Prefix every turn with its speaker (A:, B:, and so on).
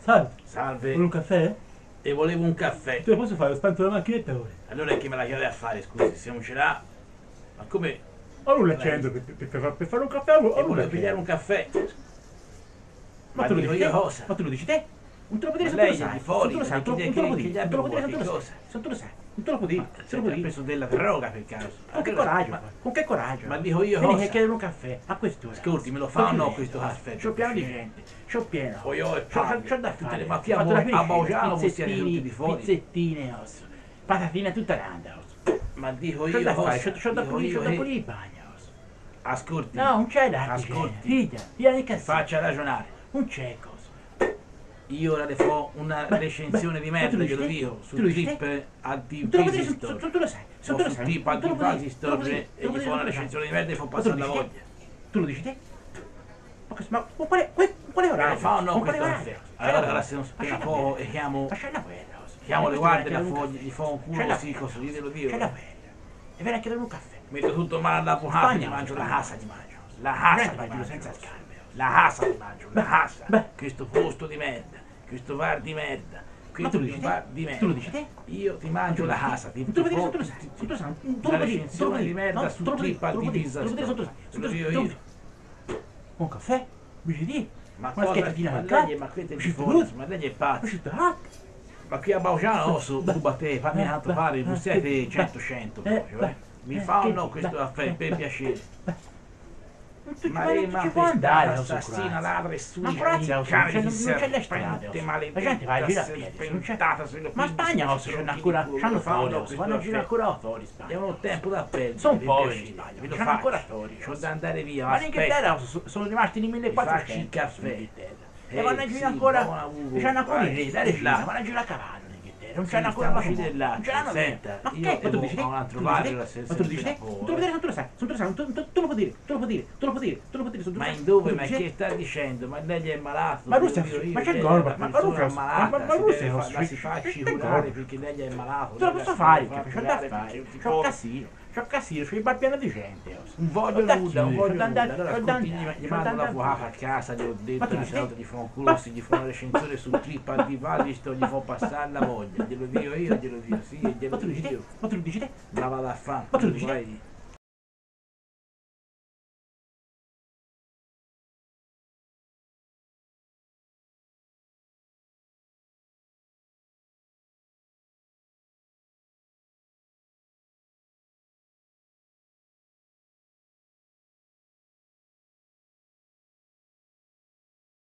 A: Salve.
B: Salve.
A: Vuole un caffè?
B: E volevo un caffè.
A: Te lo posso fare? Ho spento la macchinetta ora.
B: Allora è che me la chiede a fare, scusi, se non ce l'ha. Ma come?
A: Ho un accendo per fare un caffè. Ho
B: E
A: un
B: volevo
A: accendo.
B: pigliare un caffè.
A: Ma te lo
B: dico
A: dici
B: io
A: te?
B: cosa?
A: Ma te lo dici te? Non te lo può dire
B: Ma
A: se tu
B: lei
A: lo
B: è
A: sai.
B: di fuori,
A: Se tu lo sai,
B: che
A: non te lo può dire.
B: gli
A: Non te lo può dire,
B: abbia
A: se tu lo
B: qualche
A: sai.
B: cosa.
A: Se tu lo sai. Non te lo può dire.
B: Ma
A: Se
B: se
A: lo può
B: ha
A: dire.
B: preso della droga per caso.
A: Con che
B: Allora,
A: coraggio?
B: ma-
A: Con che coraggio?
B: Ma dico io
A: Vieni
B: cosa?
A: che chiedere un caffè. A quest'ora.
B: Ascolti, me lo fa o no questo
A: caffè?
B: caffè?
A: C'ho pieno di gente. C'ho pieno.
B: Poi io e
A: C'ho
B: palle,
A: da
B: tutte
A: fare.
B: le macchie
A: Ho fatto la
B: a
A: finiscina,
B: Baugiano, voi siete tutti di
A: pizzettini,
B: fuori.
A: pizzettine, osso. Patatine tutta grande, osso.
B: Ma dico
A: C'ho
B: io
A: da
B: cosa?
A: fare, c'ho da
B: Dico
A: pulire,
B: io
A: c'ho da
B: che-
A: pulire il bagno, osso.
B: Ascolti,
A: No, non c'è da
B: Ascolti.
A: Figlia, vieni che
B: faccia ragionare.
A: non c'è cosa.
B: Io ora le fo una recensione di
A: ma tu
B: merda,
A: lo
B: glielo
A: dici te?
B: dico,
A: Tu
B: sul
A: lo dici
B: trip
A: te?
B: Anti-Basi Store.
A: Tu lo sai, se
B: O
A: tu lo
B: sul
A: sai.
B: trip
A: non te lo può dire,
B: Anti-Basi
A: te lo può
B: Store
A: dire,
B: e
A: te lo può
B: gli
A: dire,
B: fa una
A: te lo sai.
B: recensione di merda e fa
A: Ma tu
B: passare
A: lo
B: la
A: dici te?
B: voglia.
A: Tu lo dici te? Ma quale orario?
B: Lo fa o no
A: Ma
B: questo
A: quale
B: caffè?
A: orario?
B: Allora se non spina poco e chiamo
A: Lasciala quella.
B: le guardie da foglia, gli fa un culo sì, così glielo
A: C'è
B: dico.
A: la quella. E vieni a chiedere un caffè.
B: Metto tutto male all'avvocato,
A: Spagna,
B: ti mangio la
A: Spagna.
B: casa, ti mangio. La casa ti
A: Mangio
B: mangio
A: senza
B: senza
A: scarpe.
B: La casa ti mangio, la casa.
A: Beh.
B: Questo posto di merda, questo bar di merda.
A: Ma tu
B: Questo
A: lo
B: è
A: dici
B: un
A: te?
B: bar di merda.
A: Tu lo dici te?
B: Io ti mangio la casa, ti
A: Non te lo può dire,
B: fo-
A: se tu lo sai. Se tu lo sai. Non te
B: La
A: lo può dire,
B: recensione di merda
A: no,
B: sul
A: te lo può dire,
B: trip
A: te lo può dire,
B: Anti-Pizza
A: te lo può dire, se tu lo
B: Store.
A: sai.
B: Te lo dico io.
A: Un caffè? BCD?
B: Ma
A: Una
B: cosa?
A: schedatina
B: Ma
A: nel
B: lei
A: capo?
B: è, ma questo è di
A: Uscito
B: fuori,
A: brutto?
B: ma lei è pazzo.
A: Uscito hot?
B: Ma qui a Baugiano su batte, fammi tanto fare, voi siete 100 proprio, eh. Mi fa o no questo caffè, per piacere? Ma lei
A: ci può andare,
B: assassina, ladra e
A: ma
B: sucia,
A: Croazia,
B: cane
A: non
B: di
A: c'è le strade,
B: serpente,
A: la gente va a
B: maledetta,
A: girare a piedi, non c'è.
B: serpentata sulle
A: Ma Spagna
B: pinze,
A: c'hanno
B: tronchi
A: ancora,
B: di culo,
A: c'hanno
B: lo fa o no
A: storia,
B: questo
A: vanno a girare
B: caffè?
A: ancora fuori Spagna.
B: Abbiamo tempo da perdere.
A: Sono
B: per
A: poveri in
B: piacere.
A: Spagna,
B: Ve lo
A: c'hanno ancora
B: faccio.
A: storia.
B: C'ho da andare via,
A: Ma in
B: aspetta.
A: Inghilterra sono rimasti nel
B: Mi facci
A: 1400
B: il caffè.
A: in Inghilterra. E vanno a
B: sì,
A: girare ancora,
B: buona Ugo,
A: c'hanno ancora
B: vai,
A: i re, la
B: vai
A: regina,
B: là.
A: vanno a girare a cavallo in Inghilterra, non
B: Sì,
A: c'hanno ancora la
B: stiamoci
A: comune,
B: del
A: non c'hanno
B: latte.
A: niente.
B: Senta,
A: Ma
B: io
A: che? Ma tu
B: devo
A: dici te?
B: a un altro
A: Tu lo dici
B: bar
A: te?
B: la sera
A: Ma tu lo dici te?
B: appena poco,
A: Tu lo vedi, non tu lo sai, non tu lo sai, tu lo puoi dire, tu lo puoi dire, tu lo puoi dire, tu lo puoi dire, tu lo
B: Ma
A: sai.
B: in dove?
A: Tu lo
B: Ma
A: dici te?
B: che sta dicendo? Ma lei è malato.
A: Ma Russia,
B: te lo dico io,
A: ma c'è
B: lei è
A: Gorbaciov,
B: una
A: ma Russia,
B: persona malata,
A: ma
B: si
A: Russia
B: deve
A: è
B: la si facci
A: c'è
B: curare
A: Gorbaciov.
B: perché lei è malato.
A: Ce la
B: lei
A: posso
B: si
A: fare,
B: deve
A: c'ho da
B: curare
A: fare,
B: perché ti
A: c'ho
B: può-
A: casino, c'ho il bar pieno di gente.
B: Un voglio
A: C'ho da
B: nuda, un
A: chiudere,
B: voglio
A: c'ho da
B: nuda.
A: andare,
B: Allora
A: c'ho da
B: ascolti,
A: andare,
B: gli
A: c'ho da
B: mando
A: andare
B: l'avvocato a
A: fare.
B: casa, gli ho
A: Ma
B: detto
A: tu
B: una
A: dici
B: volta,
A: te?
B: gli fa un culo, gli fa una recensione sul trip Anti-Valisto, gli fa passare la voglia. Glielo dico io, glielo dico sì,
A: Ma
B: glielo
A: tu lo dici
B: dico
A: te?
B: io.
A: Ma tu lo dici te?
B: La vado a fare.
A: Ma tu lo dici te?
B: vai.